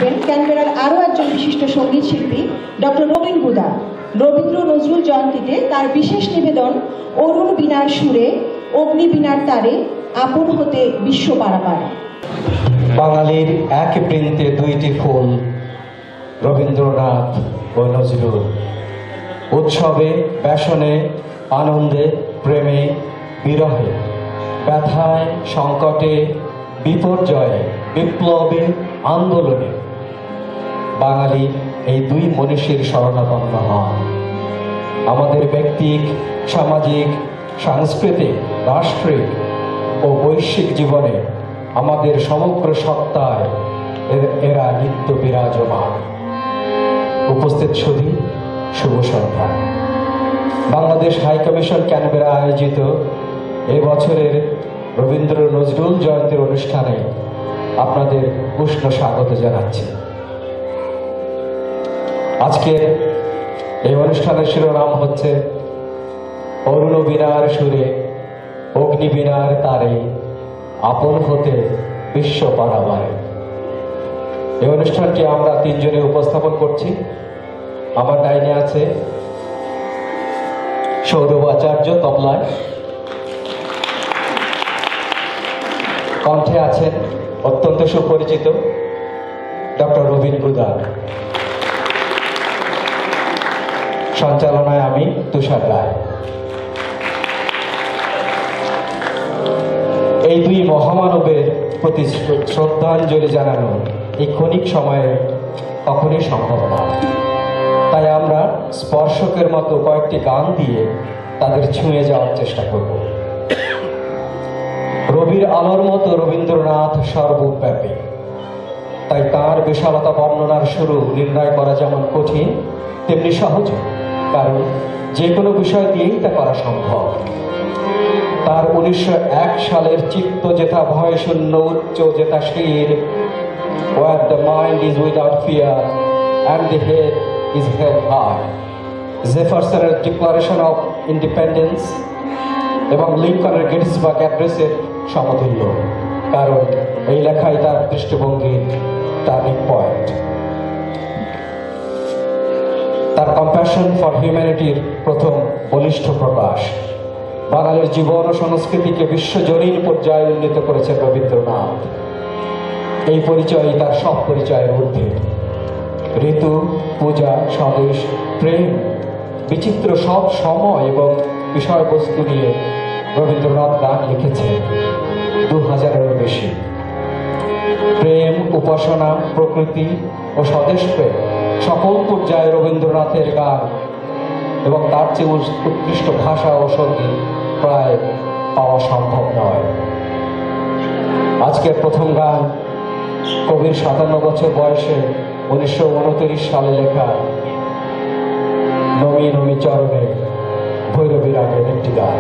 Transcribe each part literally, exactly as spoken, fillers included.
আসবেন ক্যানবেরার আরও একজন বিশিষ্ট সঙ্গীত শিল্পী ডক্টর রবীন বুদা। রবীন্দ্র নজরুল জয়ন্তীতে তার বিশেষ নিবেদন অরুণ বীণার সুরে অগ্নি বীণার তারে আপন হতে বিশ্ব পারাপার। বাঙালির এক বৃন্তে দুইটি ফুল, রবীন্দ্রনাথ ও নজরুল। উৎসবে, ব্যাসনে, আনন্দে, প্রেমে, বিরহে, ব্যথায়, সংকটে, বিপর্যয়ে, বিপ্লবে, আন্দোলনে বাঙালি এই দুই মনীষীর শরণাপন্ন হন। আমাদের ব্যক্তিক, সামাজিক, সাংস্কৃতিক, রাষ্ট্রিক ও বৈশ্বিক জীবনে আমাদের সমগ্র সত্তায় এরা নিত্য বিরাজমান। উপস্থিত সুধী, শুভ সন্ধ্যা। বাংলাদেশ হাই কমিশন ক্যানবেরা আয়োজিত এ বছরের রবীন্দ্র নজরুল জয়ন্তীর অনুষ্ঠানে আপনাদের উষ্ণ স্বাগত জানাচ্ছি। আজকের এই অনুষ্ঠানের শিরোনাম হচ্ছে অরুণ বীণার সুরে অগ্নি বীণার তারে আপন হতে বিশ্ব পারাবার। এই অনুষ্ঠানটি আমরা তিনজনে উপস্থাপন করছি। আমার ডাইনে আছে সৌরভ আচার্য তবলায়, কণ্ঠে আছেন অত্যন্ত সুপরিচিত ডক্টর রবীন বুদা, সঞ্চালনায় আমি তুষার রায়। এই দুই মহামানবের প্রতি শ্রদ্ধাঞ্জলি জানানো এই ক্ষণিক সময়ে কখনই সম্ভব না। তাই আমরা স্পর্শকের মতো কয়েকটি গান দিয়ে তাদের ছুঁয়ে যাওয়ার চেষ্টা করব। রবির আলোর মতো রবীন্দ্রনাথ সর্বব্যাপী, তাই তার বিশালতা বর্ণনার শুরু নির্ণয় করা যেমন কঠিন তেমনি সহজ, কারণ যে কোনো বিষয় দিয়েই তা করা সম্ভব। তার উনিশশো এক সালের চিত্ত যেথা ভয় শূন্য উচ্চ যেথা শির, where the mind is without fear and the head is held high, জেফারসনের ডিক্লারেশন অফ ইন্ডিপেন্ডেন্স এবং লিঙ্কনের গেটিসবার্গ অ্যাড্রেসের সমতুল্য, কারণ এই লেখাই তার দৃষ্টিভঙ্গির টার্নিং পয়েন্ট। তার কম্প্যাশন ফর হিউম্যানিটির প্রথম বলিষ্ঠ প্রকাশ। বাঙালির জীবন ও সংস্কৃতিকে বিশ্বজনীন পর্যায়ে উন্নীত করেছেন রবীন্দ্রনাথ। এই পরিচয় তার সব পরিচয়ের ঊর্ধ্বে। ঋতু, পূজা, স্বদেশ, প্রেম, বিচিত্র সব সময় এবং বিষয়বস্তু নিয়ে রবীন্দ্রনাথ গান লিখেছেন দু হাজারেরও বেশি। প্রেম, উপাসনা, প্রকৃতি ও স্বদেশ প্রেম সকল পর্যায়ে রবীন্দ্রনাথের গান এবং তার চেয়ে উৎকৃষ্ট ভাষা ও সঙ্গীত প্রায় পাওয়া সম্ভব নয়। আজকের প্রথম গান কবির সাতান্ন বছর বয়সে উনিশশো উনত্রিশ সালে লেখা নমি নমি চরণে ভৈরবী রাগের একটি গান।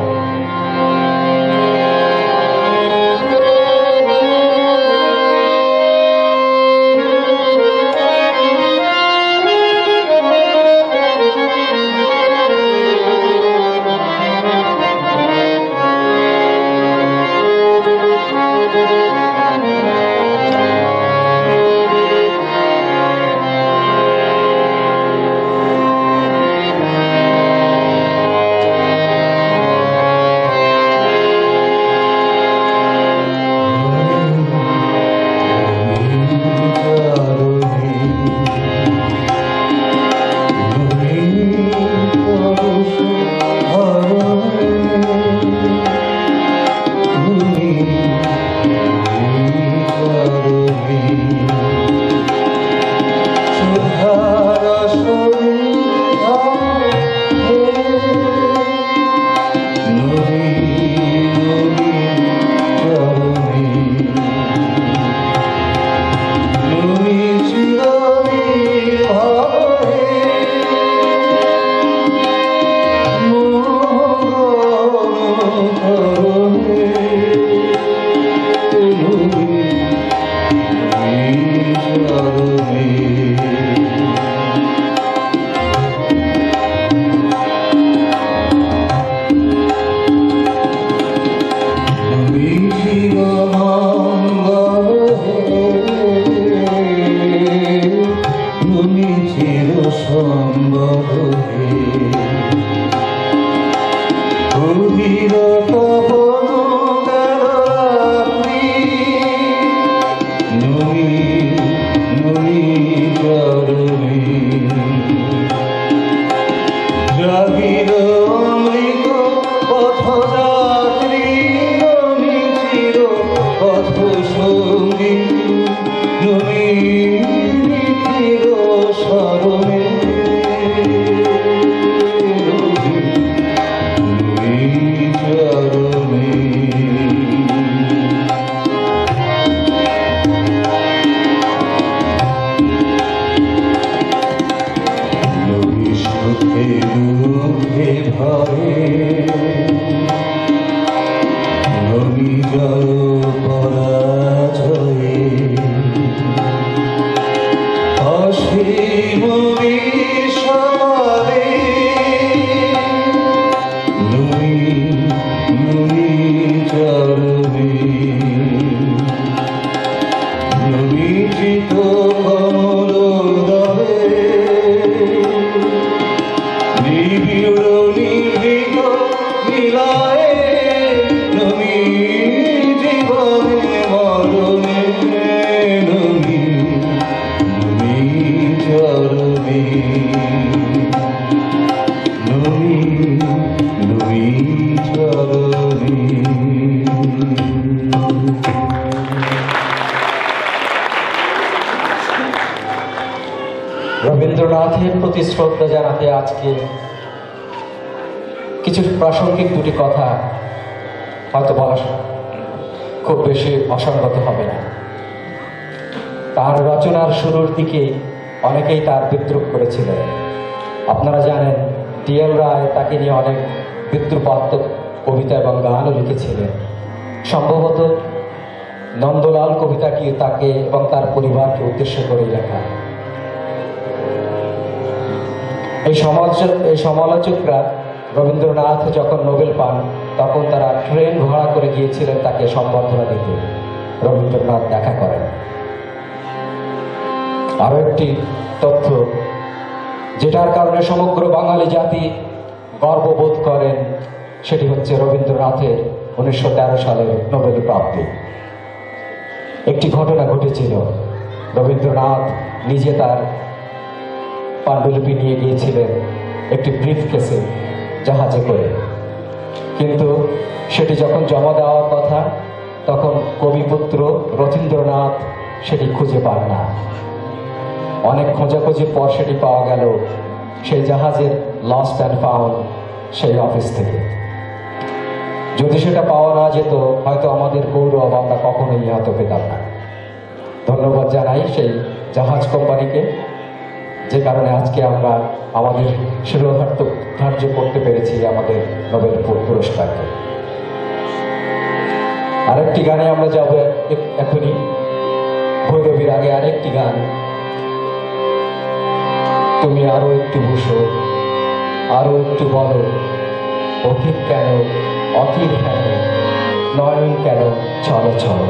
সঙ্গী তুমি স্মরণে রবীন্দ্রনাথের প্রতি শ্রদ্ধা জানাতে আজকে কিছু প্রাসঙ্গিক দুটি কথা হয়তো বলা খুব বেশি অসঙ্গত হবে না। তার রচনার শুরুর দিকে অনেকেই তার বিদ্রুপ করেছিলেন। আপনারা জানেন টি এল রায় তাকে নিয়ে অনেক বিদ্রুপাত্মক কবিতা এবং গানও লিখেছিলেন। সম্ভবত নন্দলাল কবিতাটি তাকে এবং তার পরিবারকে উদ্দেশ্য করে লেখা। এই সমাজ এই সমালোচকরা রবীন্দ্রনাথ যখন নোবেল পান তখন তারা ট্রেন ভাড়া করে গিয়েছিলেন তাকে সম্বর্ধনা দিতে। রবীন্দ্রনাথ দেখা করেন। আরো একটি তথ্য যেটার কারণে সমগ্র বাঙালি জাতি গর্ববোধ করেন সেটি হচ্ছে রবীন্দ্রনাথের উনিশশো তেরো সালের নোবেল প্রাপ্তি। একটি ঘটনা ঘটেছিল। রবীন্দ্রনাথ নিজে তার পাণ্ডুলিপি নিয়ে গিয়েছিলেন একটি ব্রিফ কেসে জাহাজে করে, কিন্তু সেটি যখন জমা দেওয়ার কথা তখন কবিপুত্র রথীন্দ্রনাথ সেটি খুঁজে পান না। অনেক খোঁজাখুঁজির পর সেটি পাওয়া গেল সেই জাহাজের লস্ট অ্যান্ড ফাউন্ড সেই অফিস থেকে। যদি সেটা পাওয়া না যেত হয়তো আমাদের গৌরব আমরা কখনোই ইহাতে পেতাম না। ধন্যবাদ জানাই সেই জাহাজ কোম্পানিকে, যে কারণে আজকে আমরা আমাদের শিরোধার্য ধার্য করতে পেরেছি আমাদের নোবেল পুরস্কারকে। আরেকটি গানে আমরা যাব এখনই, ভৈরবীর আগে আরেকটি গান, তুমি আরো একটু বসো, আরো একটু বলো, অতীত কেন অধীর কেন, নয়ন কেন চলো চলো।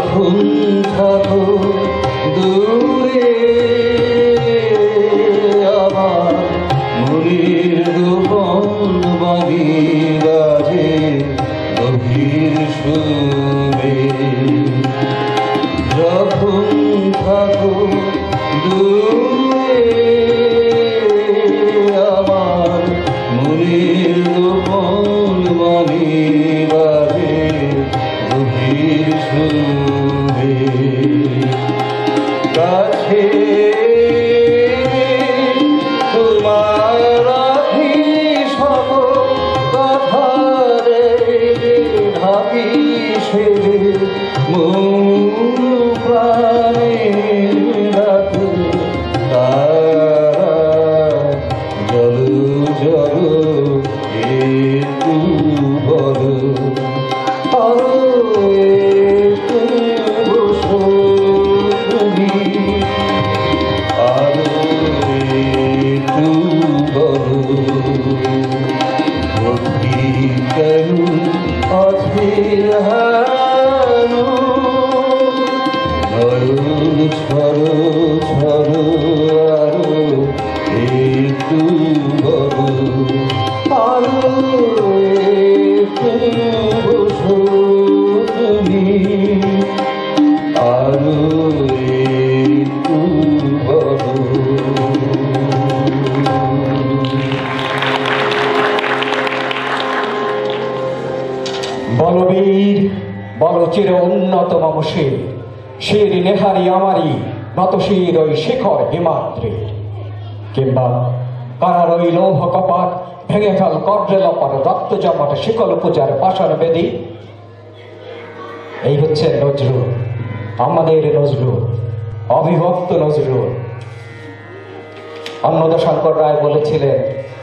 যখন থাকো দূরে আমার মনের গোপন বাণী বাজে গভীর সুরে যখন থাকো দূরে আমার মনের গোপন বাণী বাজে গভীর সুরে কাছে তোমার রাখি সকল কথা রে ঢাকি সে মন প্রাণে রাখো তারা জল জল একটু বলো আরো একটু বসো তুমি আরো একটু বলো ভক্তি কেন আছে হারানো নয়ন ছড়ো ছড়ো আরো একটু বলো আরো একটু বসো তুমি আরো একটু বলো বলবীর বলচির উন্নত মমশির শির নেহারি আমারি নতশির ওই শিখর হিমাদ্রি কিংবা কারার ওই লৌহ কপাট ভেঙে ফেল কর্রে লপাট রক্ত জমাট শিকল পূজার পাষাণ বেদী। এই হচ্ছে নজরুল, আমাদের নজরুল, অবিভক্ত নজরুল। অন্নদাশঙ্কর রায় বলেছিলেন,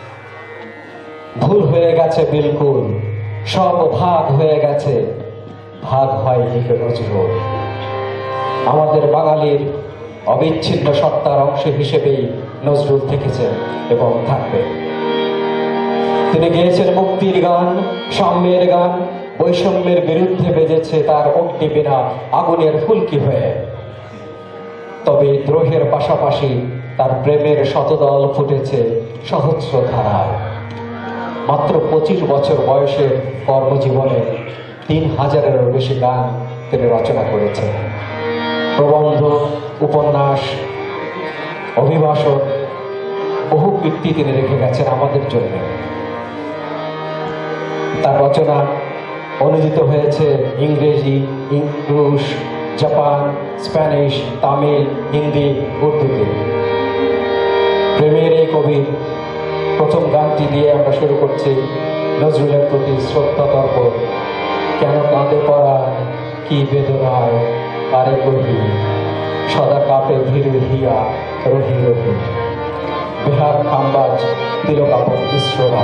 ভুল হয়ে গেছে বিলকুল, সব ভাগ হয়ে গেছে, ভাগ হয়নি নজরুল। আমাদের বাঙালির অবিচ্ছিন্ন সত্তার অংশ হিসেবেই নজরুল থেকেছেন এবং থাকবে। তিনি গেয়েছেন মুক্তির গান, সাম্যের গান, বৈষম্যের বিরুদ্ধে বেজেছে তার অগ্নিবীণা আগুনের ফুলকি হয়ে। তবে দ্রোহের পাশাপাশি তার প্রেমের শতদল ফুটেছে সহস্র ধারায়। মাত্র পঁচিশ বছর বয়সের কর্মজীবনে তিন হাজারেরও বেশি গান তিনি রচনা করেছেন। প্রবন্ধ, উপন্যাস, অভিভাষণ, বহু কীর্তি তিনি রেখে গেছেন আমাদের জন্য। তার রচনা অনুদিত হয়েছে ইংরেজি, রুশ, জাপান, স্প্যানিশ, তামিল, হিন্দি, উর্দুতে। প্রেমের এই কবির প্রথম গানটি দিয়ে আমরা শুরু করছি নজরুলের প্রতি শ্রদ্ধা তর্পণ। কেন কাঁদে পড়া কি বেদনায় আরে কবি সদা কাপে ধীর হিয়া রহি রহি বিহার খাম্বাজ তিলকাপন মিশ্ররা।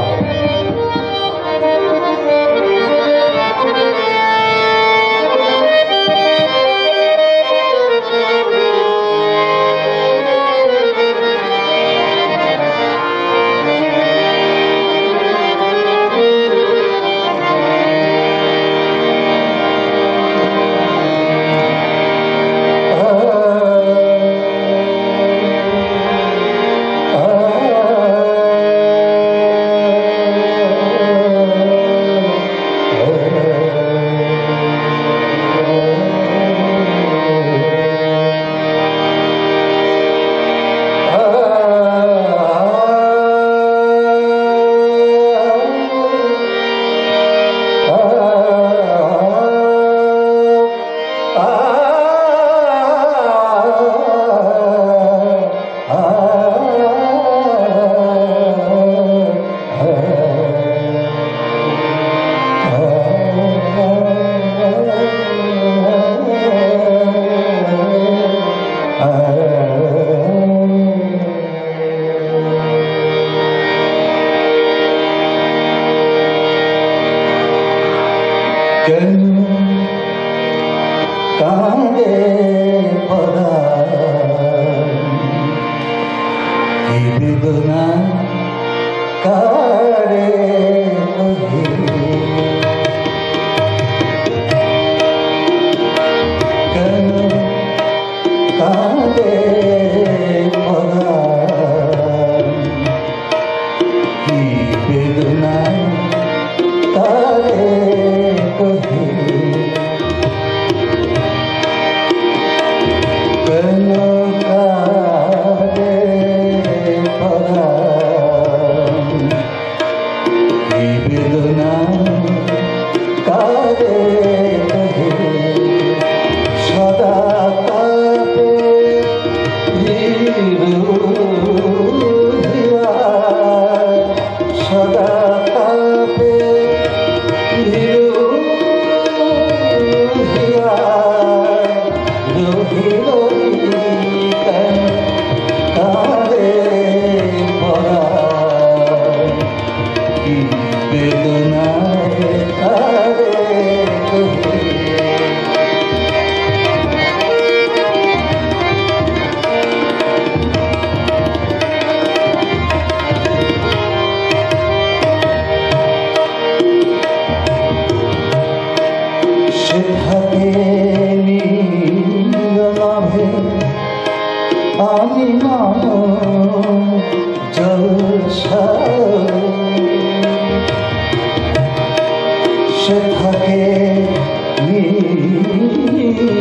কাঁদে পড়া কি বেদনা কারে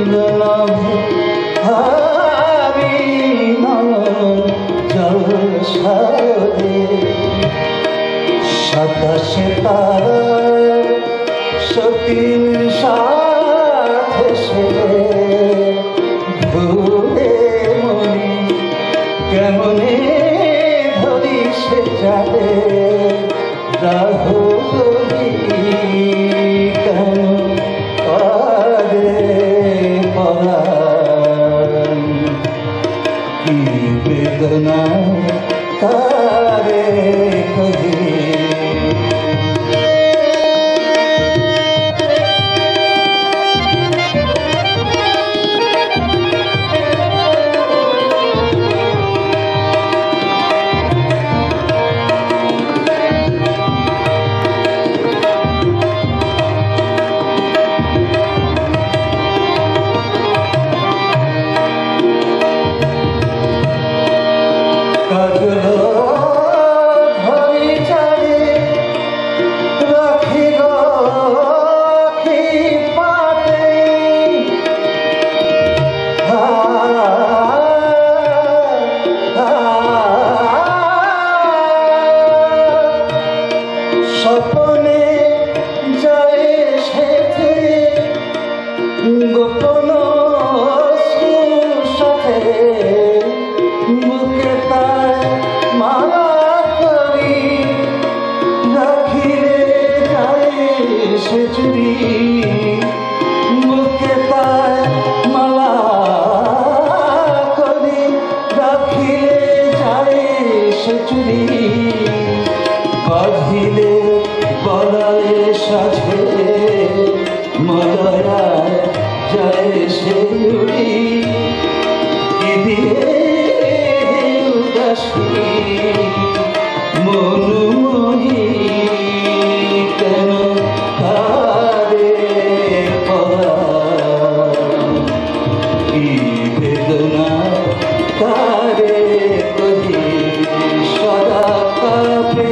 হারি নয়ন জল সারে সাতাশে তারা সতীন সাথে সে ভুলে মনি কেমনে ধরি সে যাবে রাহু কেন আরে পরাণ কি বেদনা কারে কহি স্বপ্নে যায় সেথে গোপন সাথে বুকে তার মালা করি রাখিলে যায় সে চুরি বুকে তার মালা করি রাখিলে যায় সে চুরি বাঁধিলে বলায় সাথে মলয়ায় যায় সে উড়ি কি দিয়ে উদাসী মনুমহি কেন তারে পরাণ কি বেদনা তারে কহি সদা কাপে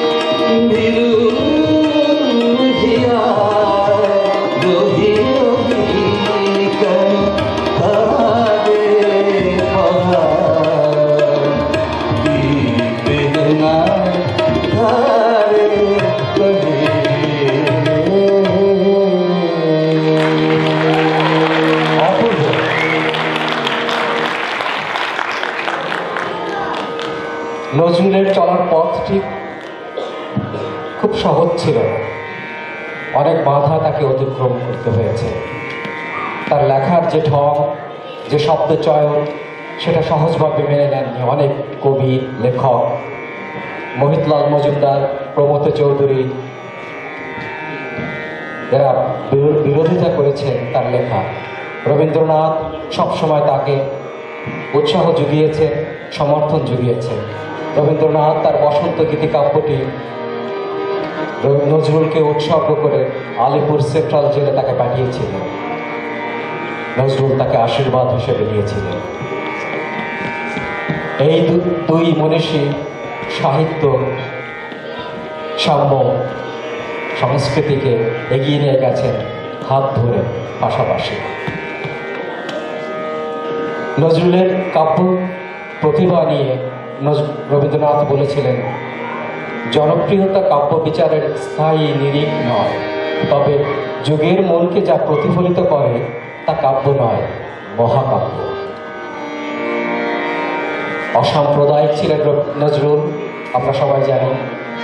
নজরুলের চলার পথটি খুব সহজ ছিল না, অনেক বাধা তাকে অতিক্রম করতে হয়েছে। তার লেখার যে ঢং, যে শব্দ চয়ন, সেটা সহজভাবে মেনে নেননি অনেক কবি, লেখক, মোহিতলাল মজুমদার, প্রমথ চৌধুরী, এরা বিরোধিতা করেছেন তার লেখা। রবীন্দ্রনাথ সবসময় তাকে উৎসাহ জুগিয়েছেন, সমর্থন জুগিয়েছেন। রবীন্দ্রনাথ তার বসন্ত গীতি কাব্যটি নজরুলকে উৎসর্গ করে আলিপুর সেন্ট্রাল জেলে তাকে পাঠিয়েছিলেন। নজরুল তাকে আশীর্বাদ হিসেবে নিয়েছিলেন। এই দুই মনীষী সাহিত্য, সাম্য, সংস্কৃতিকে এগিয়ে নিয়ে গেছেন হাত ধরে পাশাপাশি। নজরুলের কাব্য প্রতিভা নিয়ে রবীন্দ্রনাথ বলেছিলেন, জনপ্রিয়তা কাব্য বিচারের স্থায়ী নিরিখ নয়, তবে যুগের মনকে যা প্রতিফলিত করে তা কাব্য নয়, মহাকাব্য। অসাম্প্রদায়িক ছিলেন নজরুল, আমরা সবাই জানি।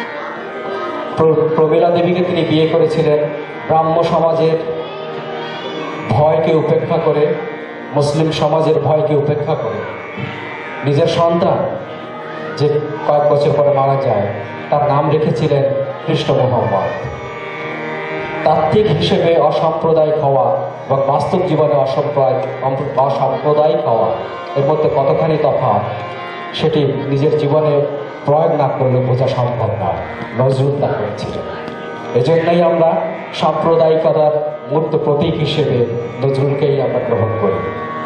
প্রমীলা দেবীকে তিনি বিয়ে করেছিলেন ব্রাহ্ম সমাজের ভয়কে উপেক্ষা করে, মুসলিম সমাজের ভয়কে উপেক্ষা করে। নিজের সন্তান যে কয়েক বছর পরে মারা যায়, তার নাম রেখেছিলেন কৃষ্ণ মোহাম্মদ। তাত্ত্বিক হিসেবে অসাম্প্রদায়িক হওয়া এবং বাস্তব জীবনে অসাম্প্রদায়িক অসাম্প্রদায়িক হওয়া এর মধ্যে কতখানি তফাৎ, সেটি নিজের জীবনে প্রয়োগ না করলে বোঝা সম্ভব না। নজরুল তা করেছিলেন। এজন্যই আমরা সাম্প্রদায়িকতার মূর্ত প্রতীক হিসেবে নজরুলকেই আমরা গ্রহণ করি।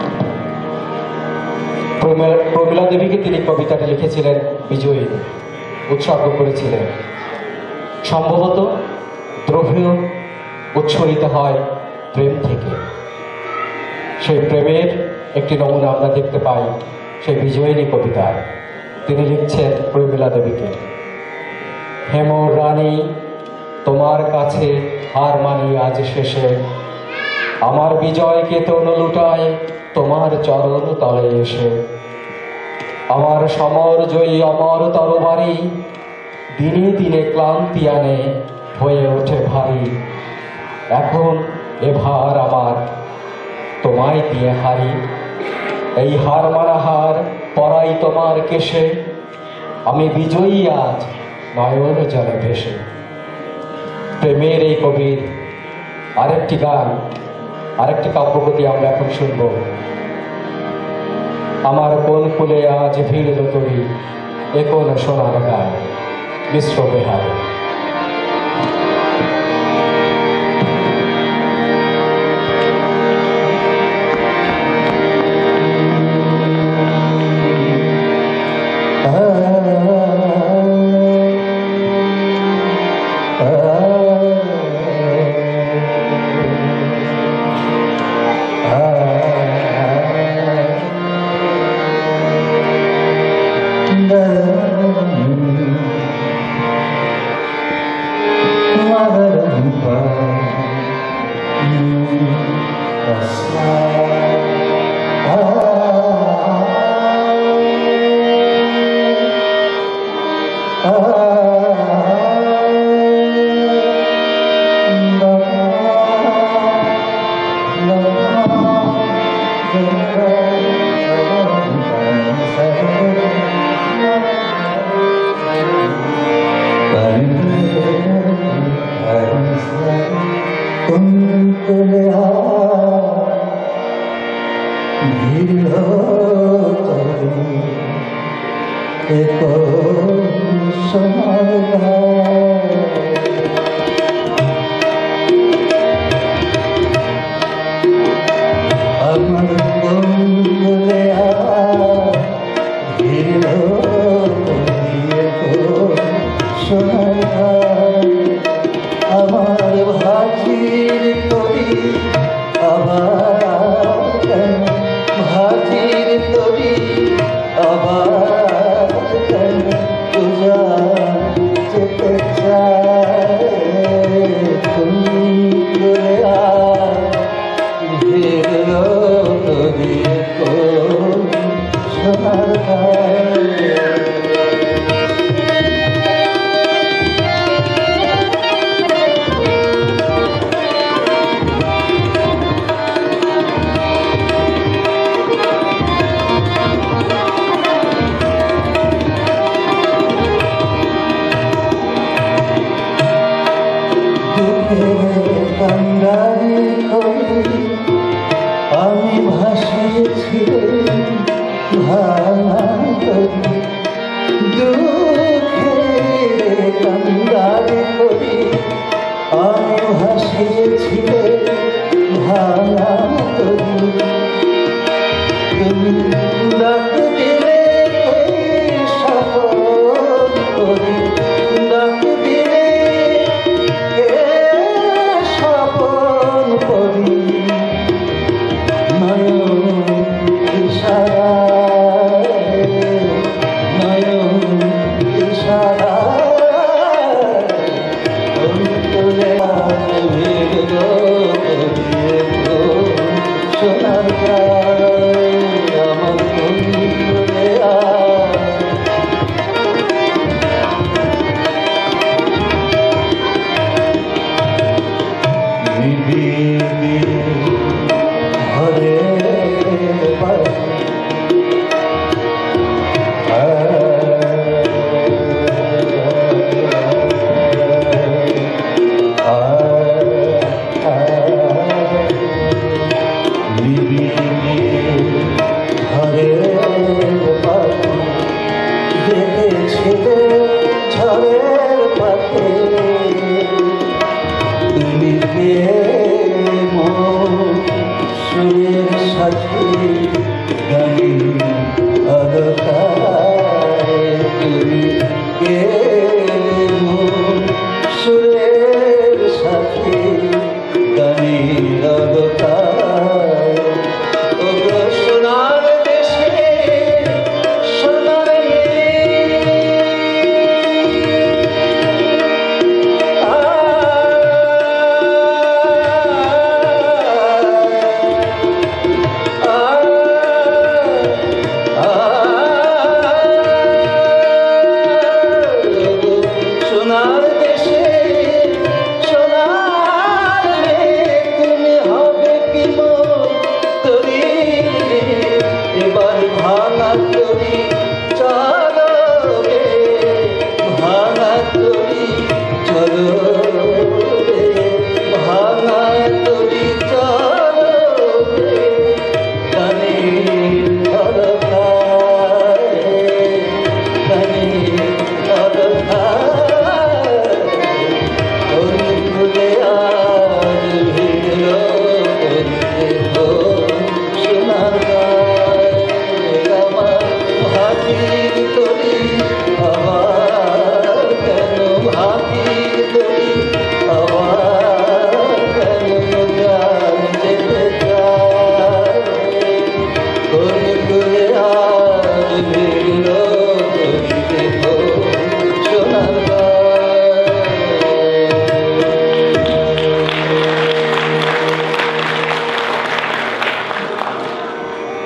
প্রমীলা দেবীকে তিনি কবিতাটি লিখেছিলেন বিজয়ী, উৎসর্গ করেছিলেন। সম্ভবত দ্রব্য উচ্ছরিত হয় প্রেম থেকে। সেই প্রেমের একটি নমুনা আমরা দেখতে পাই সেই বিজয়িনী কবিতায়। তিনি লিখছেন প্রমীলা দেবীকে, হেমর রানী তোমার কাছে হার মানি আজ শেষে, আমার বিজয়কে তন লুটায় তোমার চরণ তলে এসে, আমার সমর জয়ী অমর তরবারি দিনে দিনে ক্লান্তি আনে হয়ে ওঠে ভারী, এখন এ ভার আমার তোমায় দিয়ে হারি, এই হার মারা হার পরাই তোমার কেশে, আমি বিজয়ী আজ নয়ন জলে ভেসে। প্রেমের এই কবির আরেকটি গান, আরেকটি কাব্যগতি আমরা এখন শুনব। আমার কোন কুলে আজ ভিড় তরি, এ কোন সোনার গায়, মিশ্র বেহার।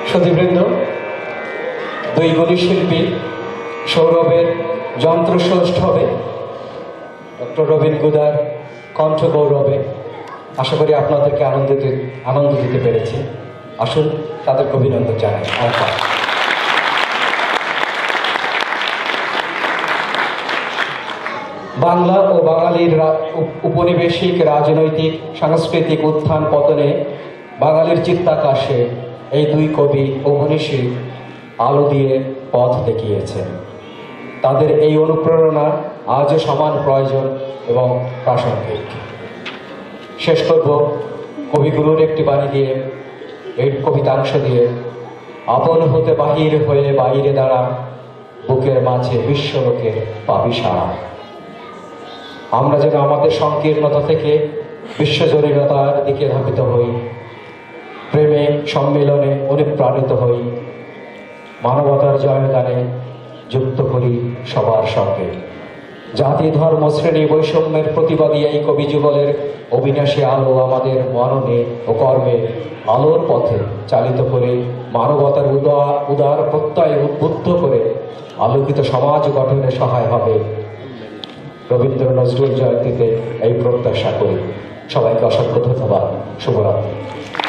সতীবৃন্দ, দুই গুণী শিল্পী সৌরভের যন্ত্রসৌষ্ঠবে, ডক্টর রবীন গুদার কণ্ঠ গৌরবে আশা করি আপনাদেরকে আনন্দ আনন্দ দিতে পেরেছি। আসুন তাদেরকে অভিনন্দন জানাই। আহ্বান। বাংলা ও বাঙালির উপনিবেশিক রাজনৈতিক সাংস্কৃতিক উত্থান পতনে বাঙালির চিত্তাকাশে এই দুই কবি ও মনীষী আলো দিয়ে পথ দেখিয়েছেন। তাদের এই অনুপ্রেরণা আজও সমান প্রয়োজন এবং প্রাসঙ্গিক। শেষ করব কবিগুরুর একটি বাণী দিয়ে, এই কবিতাংশ দিয়ে। আপন হতে বাহির হয়ে বাইরে দাঁড়া, বুকের মাঝে বিশ্বলোকের পাবি সারা। আমরা যেন আমাদের সংকীর্ণতা থেকে বিশ্বজনীনতার দিকে ধাবিত হই, প্রেমে সম্মেলনে অনুপ্রাণিত হই, মানবতার জয়গানে যুক্ত করি সবার সঙ্গে। জাতি ধর্ম শ্রেণী বৈষম্যের প্রতিবাদী এই কবি যুগলের অবিনাশী আলো আমাদের মননে ও কর্মে আলোর পথে চালিত করে মানবতার উদার উদার প্রত্যয় উদ্বুদ্ধ করে আলোকিত সমাজ গঠনে সহায় হবে। রবীন্দ্র নজরুল জয়ন্তীতে এই প্রত্যাশা করি। সবাইকে অসংখ্য ধন্যবাদ। শুভরাত্রি।